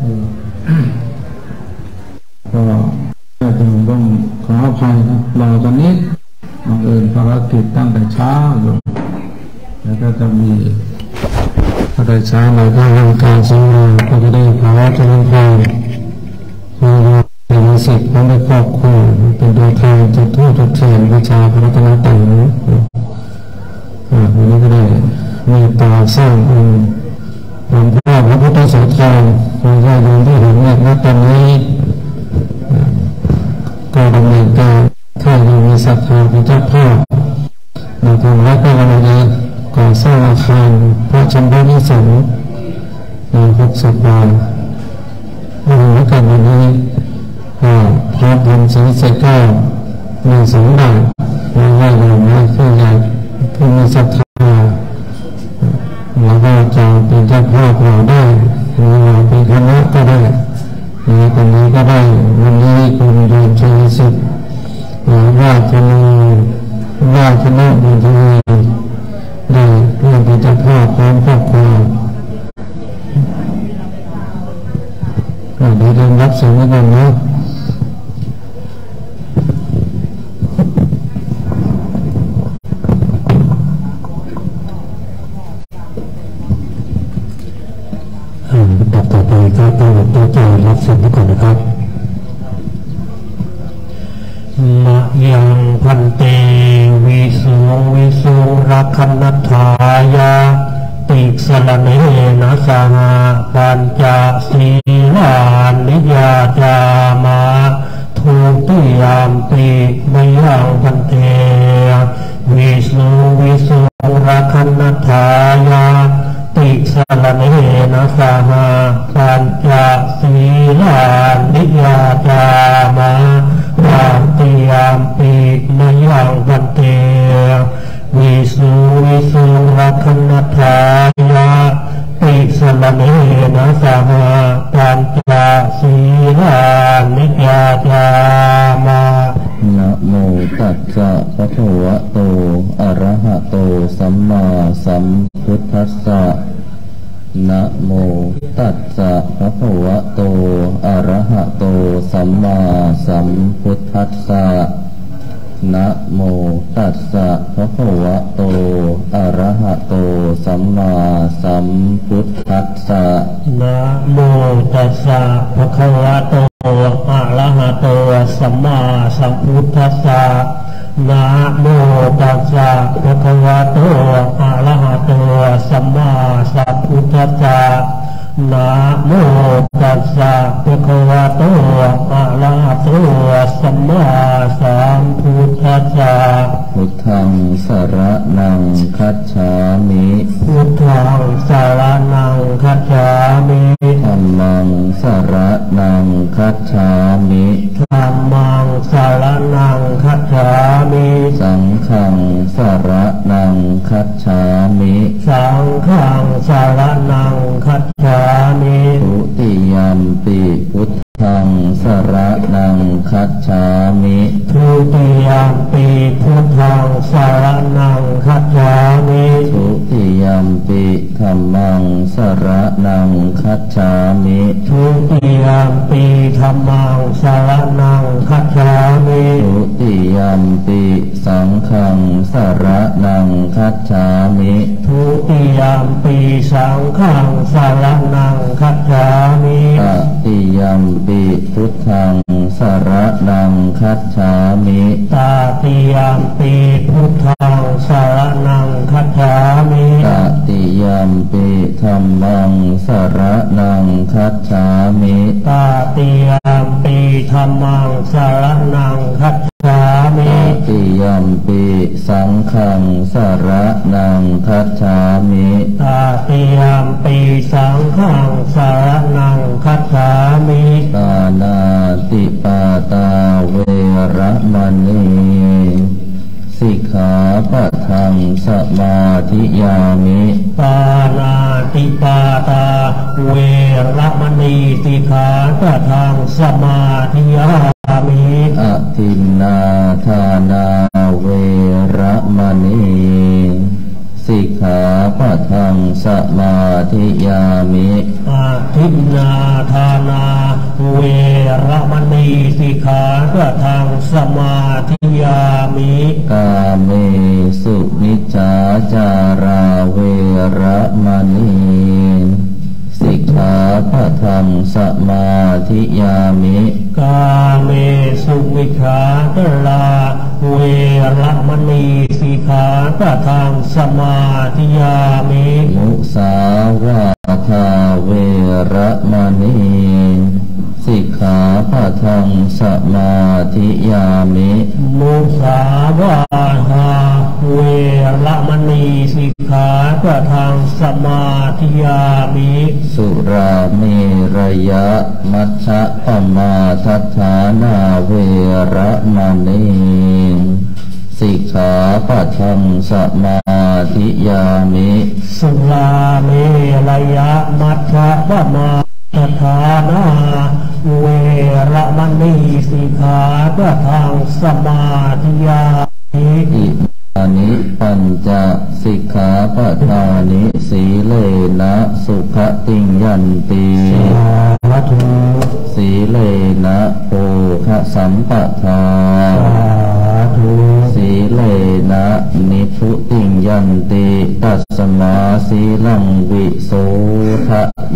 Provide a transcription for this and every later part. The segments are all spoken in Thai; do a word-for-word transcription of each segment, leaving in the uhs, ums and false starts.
ก็จะต้องขออภัยนะรอตอนนี้บังเอิญภารกิจตั้งแต่เช้าอยู่แล้วก็จะมีพอได้เช้าเราก็ทำการสำรวจก็จะได้ภาวะเจริญพรคือเป็นสิทธิ์ของในครอบครัวเป็นตัวแทนจุดทูปจุดเทียนวิชาพระรัตนตรัยนะวันนี้ก็ได้มีตาสร้างองค์หลวงพ่อพระพุทธโสธรมีญาติโยมที่เห็นเนี่ยณตอนนี้ก็ดำเนินการถ้ายังมีศรัทธาเป็นเจ้าภาพในทางวัดก็กำลังจะก่อสร้างอาคารพระชนนิสงฆ์ในหกสิบบาทวันนี้กันวันนี้พระบุญศรีเสกมีสองบาทมีญาติโยมนะผู้ใหญ่ผู้มีศรัทธาแล้วก็จะเป็นเจ้าภาพเราได้หรือเราเป็นคณะก็ได้หรือคนนี้ก็ได้วันนี้คุณโยมชัยสิทธิ์หรือว่าคณะว่าคณะบุญทวีได้เรื่องเป็นเจ้าภาพพร้อมครอบครัวก็ได้เริ่มรับสิ่งนี้กันนะต่อไปก็ต้องตัวใจรับสิ่งนี้ก่อนนะครับมะยังพันเตวิสุงวิสุงรักขณัฏฐายาติสรณเนนะสหปัญจศีลานิยาจามาทุติยามปิมะยังพันเตวิสุงวิสุงรักขณัฏฐายาติสรณเนนะสหปัญจศีลานิยาจามาวัตติยามปิมะยังพันเตวิสุวิสุรักขณัฏฐายาติสรณเนนะสหปัญจศีลานิยาจามานะโมตัสสะภะคะวะโตอะระหะโตสัมมาสัมพุทธัสสะนะโมตัสสะภะคะวะโตอะระหะโตสัมมาสัมพุทธัสสะนะโมตัสสะภะคะวะโตอะระหะโตสัมมาสัมพุทธัสสะนะโมตัสสะภะคะวะโตอะระหะโตสัมมาสัมพุทธัสสะนะโมตัสสะภะคะวะโตอะระหะโตสัมมาสัมพุทธัสสะนะโมตัสสะภะคะวะโตอะระหะโตสัมมาสัมพุทธัสสะพุทธังสรณังคัจฉามิพุทธังสรณังคัจฉามิธัมมังสรณังคัจฉามิธัมมังสรณังคัจฉามิสังฆังสรณังคัจฉามิสังฆังสรณังคัจฉามิทุติยัมปิพุทธังสรณังคัจฉามิทุติยัมปิพุทธังสรณังคัจฉามิทุติยัมปิธัมมังสรณังคัจฉามิทุติยัมปิธัมมังสรณังคัจฉามิทุติยัมปิสังฆังสรณังคัจฉามิทุติยัมปิสังฆังสรณังคัจฉามิตติยัมปิพุทธังสรณังคัจฉามิตติยัมปิพุทธังสรณังคัจฉามิตติยัมปิธัมมังสรณังคัจฉามิตติยัมปิธัมมังสรณังคัจฉามิตติยัมปิสังฆังสรณังคัจฉามิตติยัมปิสังฆังสรณังคัจฉามิปานาติปาตาเวระมณีสิกขาปะทังสมาธิยามิปานาติปาตาเวระมณีสิกขาปะทังสมาธิยามิอทินนาทานาเวระมณีสิกขาปปะทังสมาธิยามิอาทินนาทานาเวรมณีสิกขาปะทังสมาธิยามิกาเมสุมิจฉาจาราเวรมณีสิกขาปะทังสมาธิยามิกาเมสุมิจฉาจาราเวรมณีสิกขาปะทังสมาธิยามิมุสาวาทาเวรมณีสิกขาปะทังสมาธิยามิมุสาวาทาเวรมณีสิกขาปะทังสมาธิยามิสุราเมรยะมัชฌะปมาทัฏฐานาเวรมณีสิกขาปะทังสมาธิยามิสุราเมรยะมัชฌะปมาทัฏฐานาเวรมณีสิกขาปะทังสมาธิยามิอิมานิปัญจสิกขาปะทานิสีเลนะสุขติยันติสาธุสีเลนะโภคสัมปทาสาธุสีเลนะนิพุติยันติตัสมาสีลังวิโสทะเย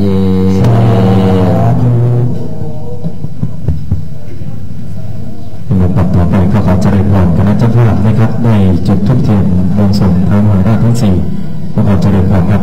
ลำดับต่อไปก็ขอเจริญพรคณะเจ้าภาพนะครับได้จุดธูปเทียนบวงสรวงพระมหาราชทั้งสี่ก็ขอเจริญพรครับ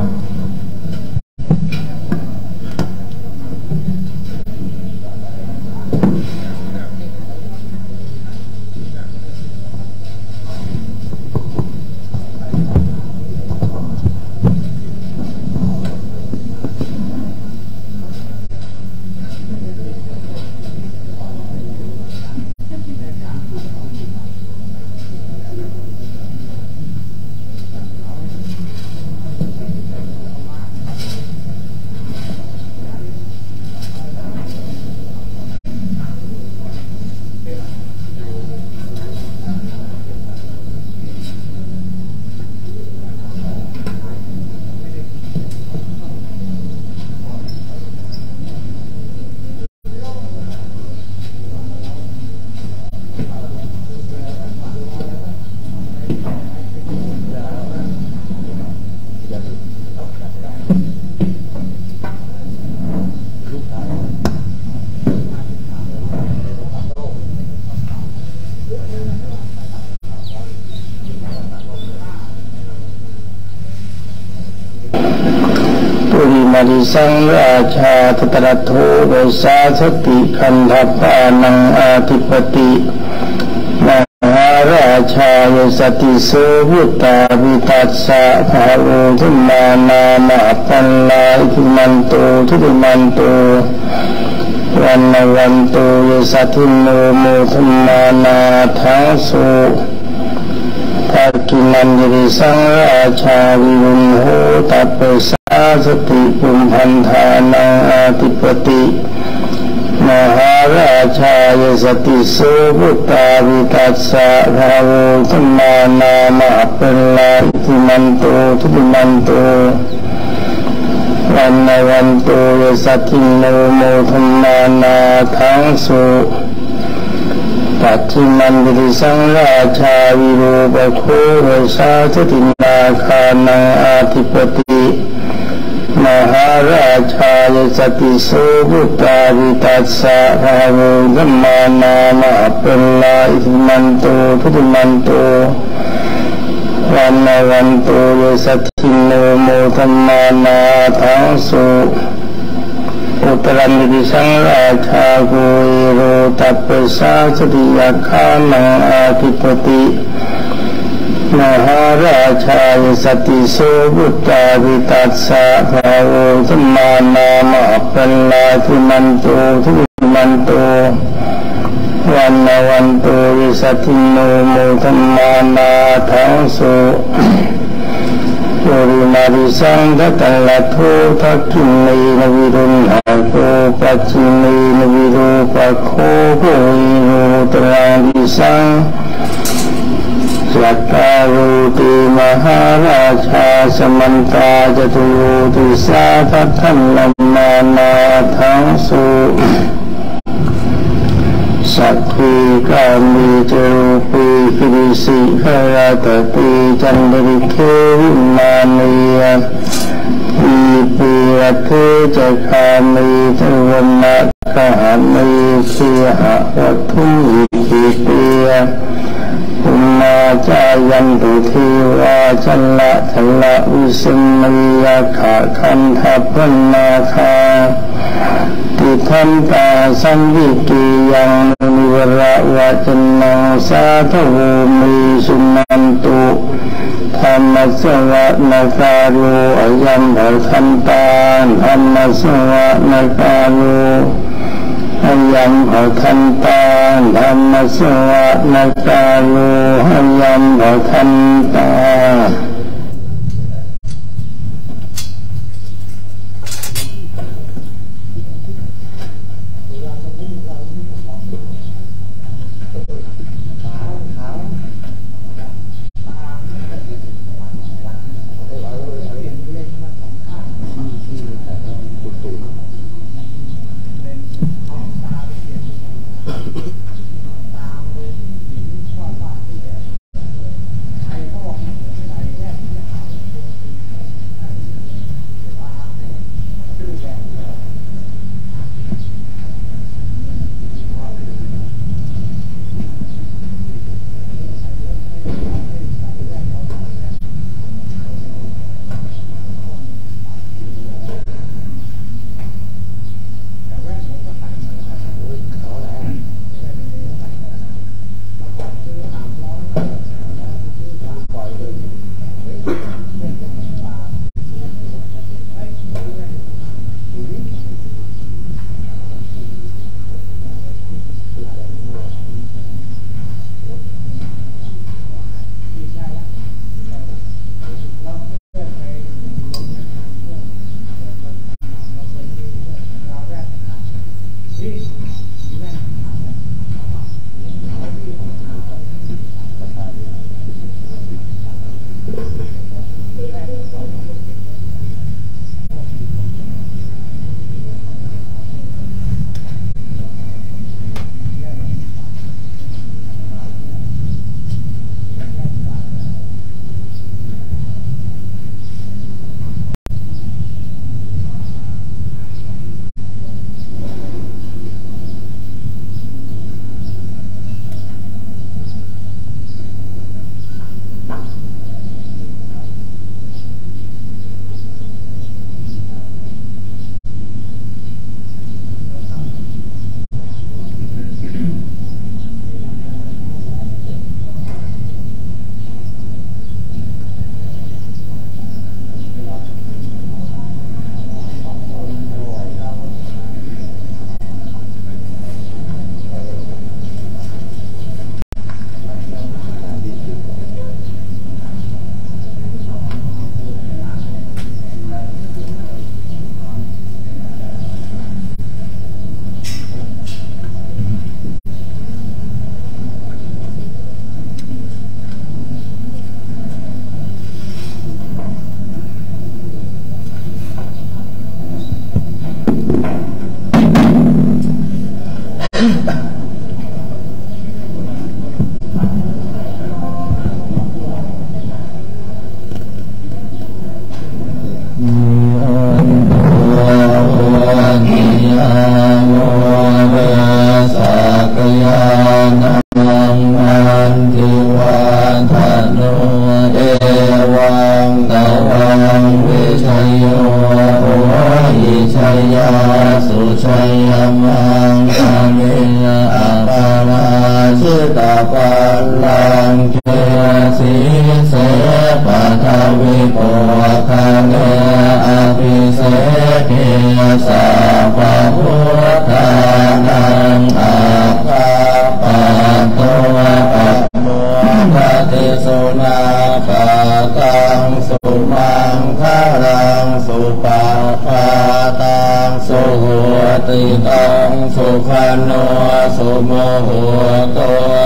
มาริสังราชาตตระโทเวสาสติคันธปานังอาธิปติมหาราชายสติโสวุตาวิตัสสะภาโวทุมานามาปันลาอิทิมันโตทุติมันโตวันนวันโตยสัทิโนโมทุมานาทังสุภากินันยิสังราชาวิรุณโหตัปเปสาสติปุมพันธานังอาธิปติมหาราชายสติโสภุตาวิตัสสะภาโวธรรมานามาปัลลาอิทิมันโตทุติมันโตวันนวันโตยสัทิโนโมธรรมานาทังสุปัจจิมันติสังราชาวิโรปโคเวสาสตินาคานังอาธิปติมหาราชายสติโสภุตาวิตัสสะภาโวธัมมานามาปัลลาอิทิมันโตทุติมันโตวันนวันโตยสัทิโนโมธัมมานาทังสุอุตรันติสังราชาโกโรตัปเปสาสติยาคานังอาธิปติมหาราชายสติโสภุตาวิตัสสะภาโวธัมมานามาปัลลาทิมันโตทุติมันโตวันนวันโตยสัทิโนโมธัมมานาทังสุโอริมาริสังทัตตะโททักขินีนวิรุณหะโกปัจจินีนวิโรปะโคโกอิโรตรังวิสังจักการุติมหาราชาสมันตาจตุติสาทัทันนานานาทังสุสัพพิกามิจรูปีคิริสิขารตติจันทริเควิมานียปีปีรัตเจคามิจวันนะกหามิขีหะวัตุหิปิเปียปุณาจายันตุทีวาจันละทละวิสุมยาขาคันทัพพนาคาติทันตาสังวิกิยังนิวระวะจันนังสาทโวมิสุนันตุธรรมสวะนาการุอายัมภคันตาธรรมสวะนาการุอายัมภคันตาธรรมสวะนาการุอายัมภคันตาติตังสุขันโนสุโมโหโตชะ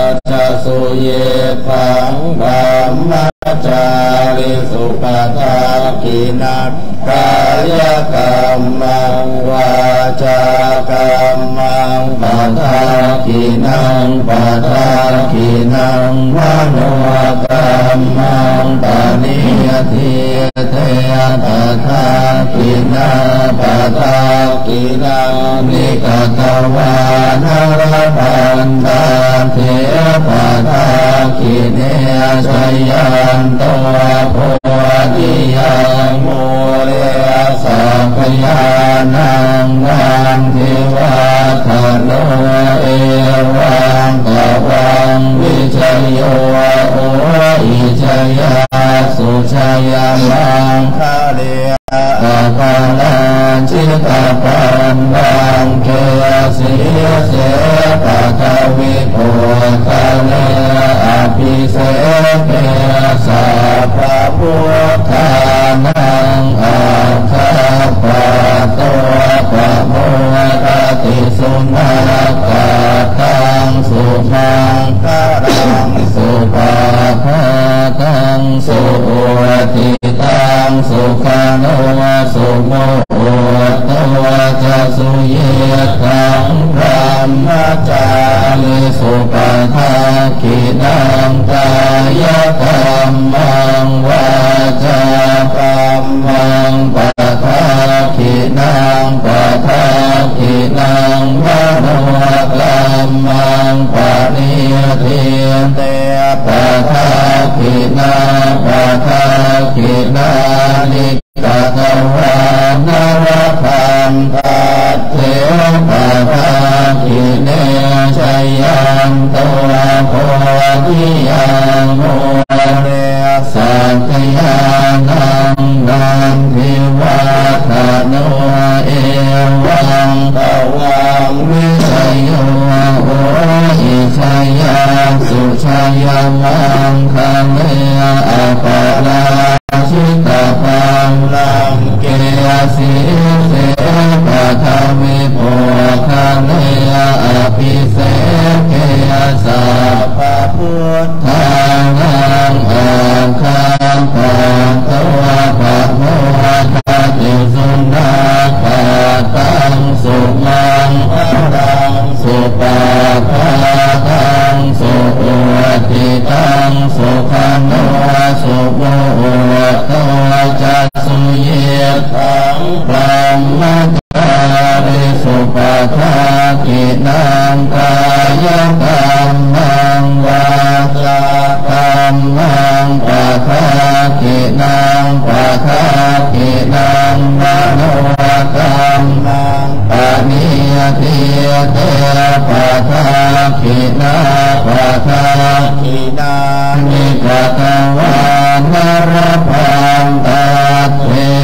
สุเยปังธัมมจาริสุปทากินักกายกรรมังวาจากรรมังปทากินังปทากินังมโนกรรมังปณิยติเตปทากินังปทากินังนิกตวานรพันธาเทปทากิเนชยันโตโพธิยังโมเรสัพยานังวันเทวาทะโนเอวังกวังวิชัยโยโออิชัยาสุชัยมังคาเลียกะปะลังจิตาปันบังเกสีเสปะทวิโภคาเลอภิเสเกสัพพะพุทธานังอาคาปะโตปะโมทติสุนัขกะตังสุมังคารังสุปะภะตังสุโอติตังสุขังโนสุโมโอตวะจะสุเยตังพระมจาริสุปทากินังกายกรรมังวาจากรรมังปทากินังปทากินังมโนกรรมังปณิยติเตปทากินังปทากินังนิกตวานรพันธาเทปทากิเนชยันโตโพธิยังโมเรสัพยานังนันทิวาทะโนเอวังกวังวิชัยโยโออิชัยยาสุชัยมังคังเลอปะลาชิตาปังลังเกสีเสปะทวิโภคาเลอภิเสเกสัพพะพุทธานังอาคาปะโตปะโมทติสุนัขกะตังสุมังคารังสุปะภะตังสุโอติตังสุขังโนสุโมโอตวะจะสุเยตังพระมจาริสุปทากินังกายกรรมังวาจากรรมังปทากินังปทากินังมโนกรรมังปณิยติเตปทากินังปทากินังนิกตวานรพันธาเท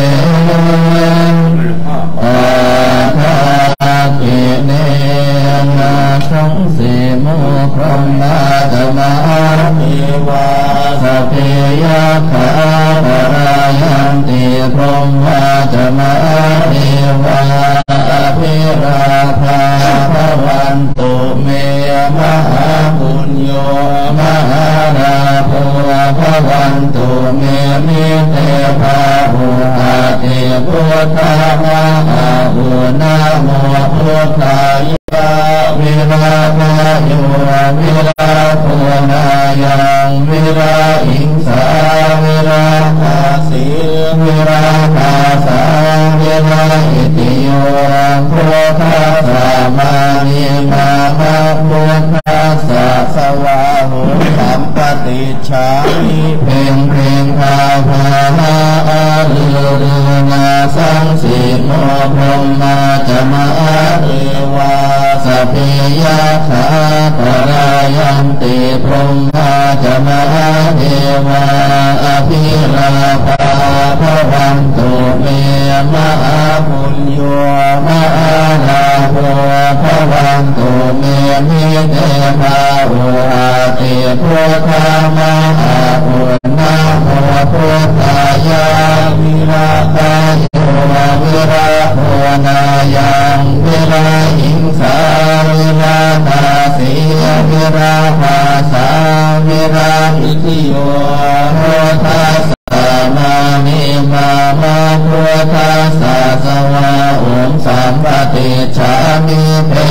ปทากิเนนะสังสีโมพรหมธรรมาภิวาสเพยขาปรายันติพรหมธรรมาภิวาอภิราภาภวันตุเมมหาปุญโยมหาราโภภวันตุเมมิเตภาหุอาเตพุทธามหาหุนาโมพุทธายะวิราภาโยวิราโภนายังวิราอิงสาวิราภาสีวิราภาสาวิราอิติโยพุทธัสสะมานิมาภะพุทธัสสะสวาหุสัมปติชามิเพ่งเพ่งภาภานาอาลือลือนาสังสีโมพรหมจมาเทวาสเพยขาปรายันติพรหมจมาเทวาอภิราภาภวันตุเมมหาปุญโยมหาราโภภวันตุเมมิเตภาหุอาเตพุทธามหาปุณนาโมพุทธายะวิราภาโยวิราโภนายังวิราหิงสาวิราภาสีวิราภาสา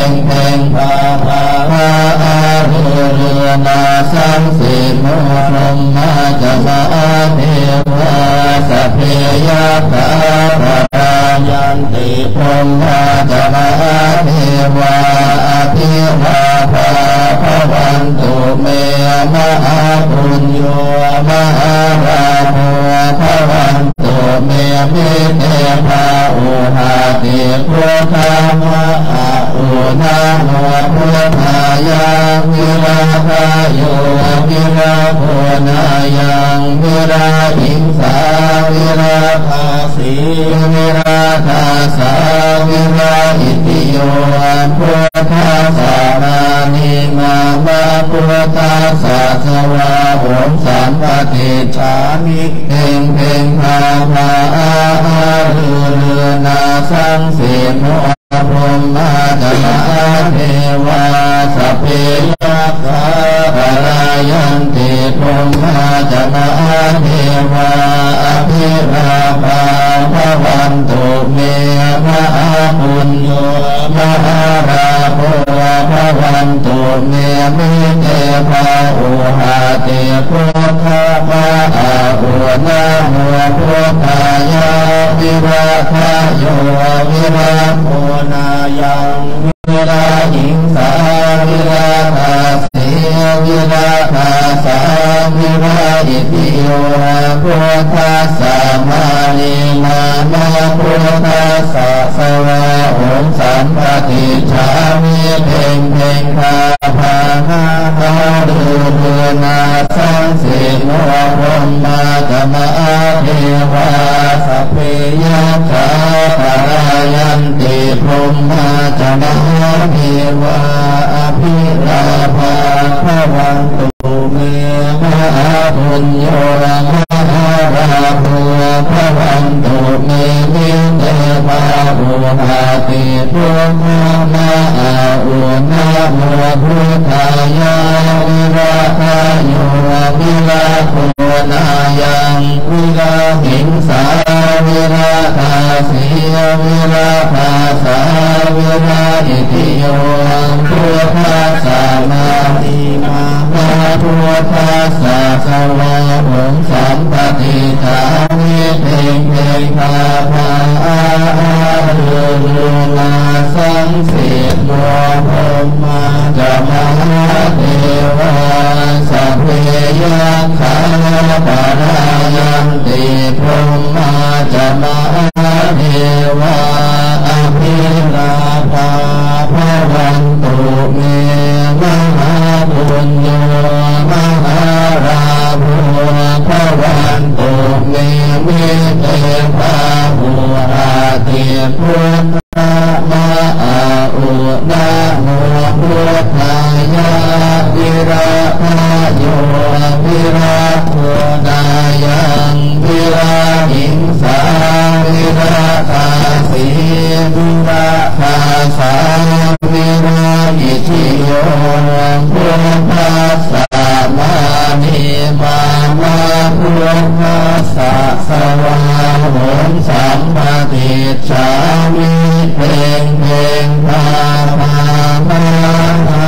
พ่งเพ่งพาพาพาอาเรือเรือนาสังสีโมลมมาจะมาเทวาสัพเพยาตาปรายันติพรหมาจะมาเทวาอภิวาภาภวันตุเมมหาปุญโยมหาราโภภวันตุเมมิเตภาอุหาติพุทธามะอุนาโมพุทธายาวิราภาโยวิราโภนายังวิราหิงสาวิราภาสีวิราธาสาวิราหิติโยพุทธาสานานิมามาพุทธาสาสวะโหมสัมปติฉามิเพ่งเพ่งพาพาอาเรือเรือนาสังสีโมพรหมาจะมาเทวาสัพเพยาตาปรายันติพรหมาจะมาเทวาอภิราภาภวันตุเมมหาปุญโยมหาราโภภวันตุเมมิเตภาอุหาติพุทธามะอุนาโมพุทธายาวิราภาโยวิราโภนายังวิราหิงสาวิราภาสีวิราภาสาวิราหิติโยพุทธาสามานิมามาพุทธาสาสวะโหมสัมปติฉามิเพ่งเพ่งพาพาหาหาเรือเรือนาสังสีโมพรหมาจะมาเทวาสัพเพยาตาปรายันติพรหมาจะมาเทวาอภิราภาภวันตุเมมหาปุญโยมหาราโภภวันตุเมมิเตภาอุหาติพุทธามะอุนาโมพุทธายาวิราภาโยวิราโภนายังวิราหิงสาวิราภาสีวิราภาสาวิราหิติโยพุทธาสามานิมามาพุทธาสาสวะโหมสัมปติฉามิเพ่งเพ่งพาพาอาเรือเรือนาสังสีโมพรหมาจะมาเทวาสัพเพยาคาปรายันติพรหมาจะมาเทวาอภิราภาภวันตุเมมหาปุญโยมหาราโภภวันตุเมมิเตภาหุราติพุทธามะอุนาโมพุทธายาวิราภาโยวิราโภนายังวิราหิงสาวิราภาสีวิราภาสาวิราหิติโยพุทธาสามานิมามาพุทธาสาสวะโหมสัมปติฉามิเพ่งเพ่งพาพามาหา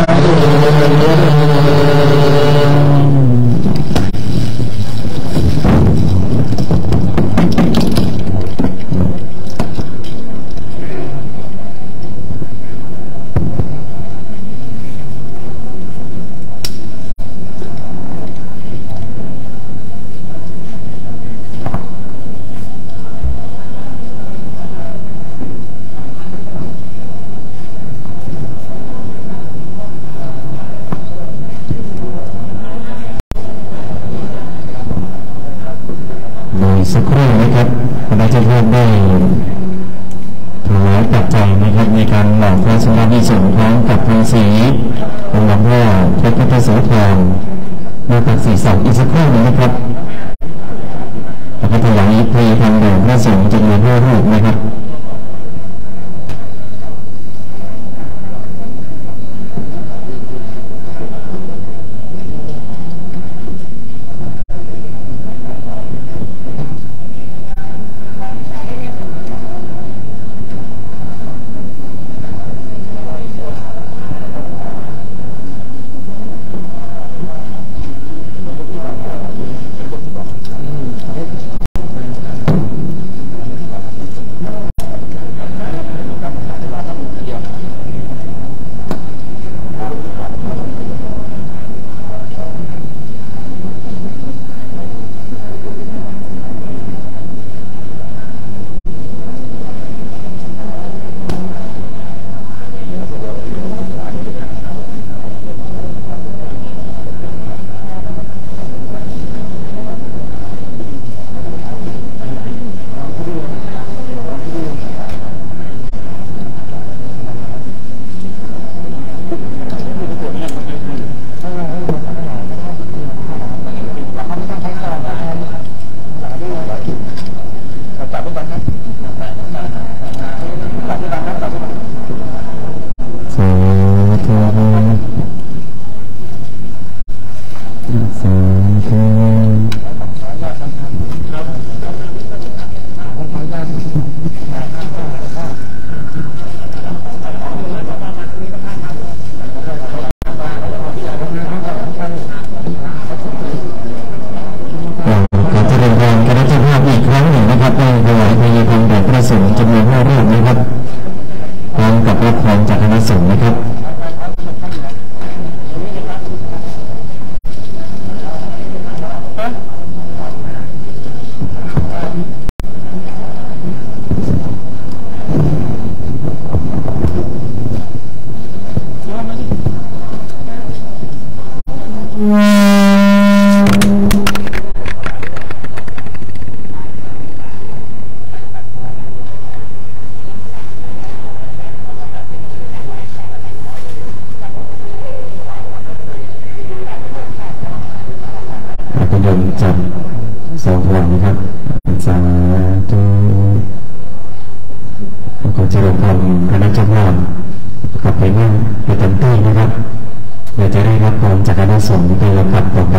สักครู่นะครับคณะเจ้าภาพได้ถวายปัจจัยนะครับในการหล่อพระสมเด็จสมพร้อมกับพระศรีองค์หลวงพ่อพระพุทธโสธรมาตักศีรษะอีกสักครู่นึงนะครับแล้วก็ถวายเพลทางแด่พระสงฆ์จำนวนห้ารูปนะครับอสงฆ์นะครับจับสองหัวนะครับสาธุขอเจริญพรคณะเจ้าภาพกลับไปนั่งไปเต็มที่นะครับเดี๋ยวจะได้รับพรจากคณะสงฆ์เป็นลำดับต่อไป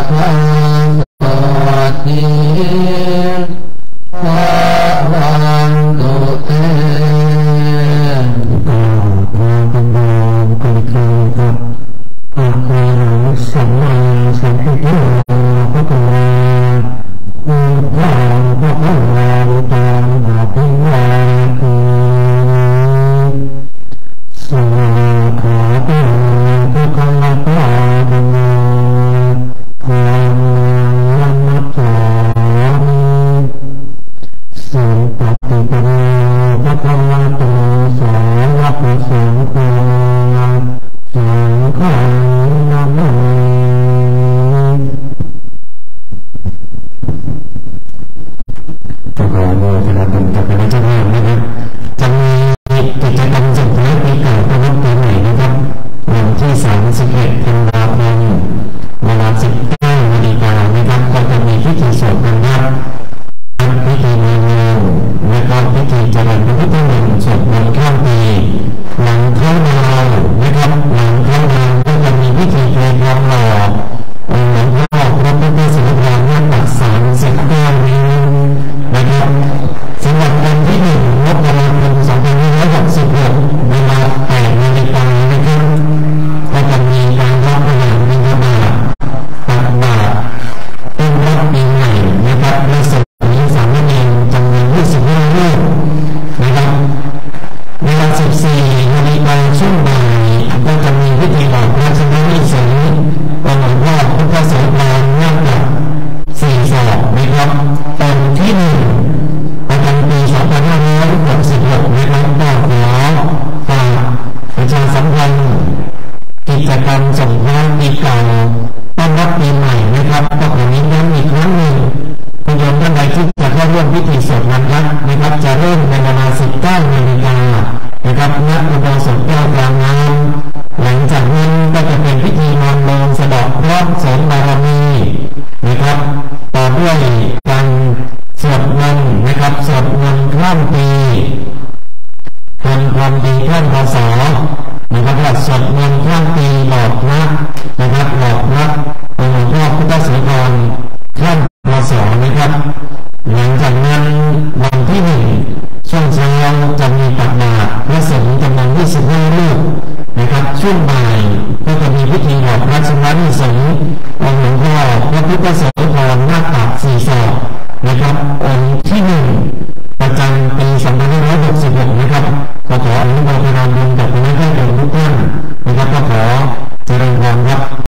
พระวันติปันโนภะคะวะโตสาวกสังโฆสังฆังนะโมขอโมทนาบุญกับพระเจ้านะครับจะมีกิจกรรมส่งท้ายปีเก่าต้อนรับปีใหม่นะครับวันที่สามสิบเอ็ดธันวาคมเวลาสิบเก้านาฬิกานะครับก็จะมีพิธีสวดมนต์ครับพิธีมีเงินและก็พิธีเจริญพระพุทธมนต์สวดมนต์ข้ามปีหลังเข้าดาวนะครับหลังเข้าดาวก็จะมีพิธีเททองหล่อองค์หลวงพ่อพระพุทธศิลปาวัดปักสามสิบเก้านิ้วนะครับสำหรับวันที่หนึ่งมกราคมสองพันห้าร้อยหกสิบหกเวลาแปดนาฬิกานะครับก็จะมีการรับประทานบิณฑบาตตักบาตรต้อนรับปีใหม่นะครับและสวดมนต์สามเณรจำนวนยี่สิบห้ารูปนะครับเวลาสิบสี่นาฬิกาช่วงบ่ายก็จะมีพิธีหล่อพระชนนิสงฆ์องค์หลวงพ่อพุทธโสภานาคแบบสี่ศอกนะครับตอนที่หนึ่งประจำปีสองพันห้าร้อยหกสิบหกนะครับก็ขอฝากประชาสัมพันธ์กิจกรรมส่งท้ายปีเก่าต้อนรับปีใหม่นะครับก็ขอเน้นย้ำอีกครั้งหนึ่งคุณโยมท่านใดที่จะเข้าร่วมพิธีสวดมนต์นะครับจะเริ่มในเวลาสิบเก้านาฬิกานะครับณอุโบสถแก้วกลางน้ำหลังจากนั้นก็จะเป็นพิธีนอนลงสะเดาะเคราะห์เสริมบารมีนะครับต่อด้วยการสวดมนต์นะครับสวดมนต์ข้ามปีวันความดีข้ามพศนะครับและสวดมนต์ข้ามปีหลอกพระนะครับหลอกพระองค์หลวงพ่อพุทธโสภาข้ามพศนะครับหลังจากนั้นวันที่หนึ่งช่วงเช้าจะมีตักบาตรพระสงฆ์จำนวนยี่สิบห้ารูปนะครับช่วงบ่ายก็จะมีพิธีหล่อพระชนนิสงฆ์องค์หลวงพ่อพระพุทธโสภานาคปักสี่ศอกนะครับองค์ที่หนึ่งประจำปีสองพันห้าร้อยหกสิบหกนะครับก็ขออนุโมทนาบุญกับพระแม่ทุกท่านนะครับก็ขอเจริญพรครับ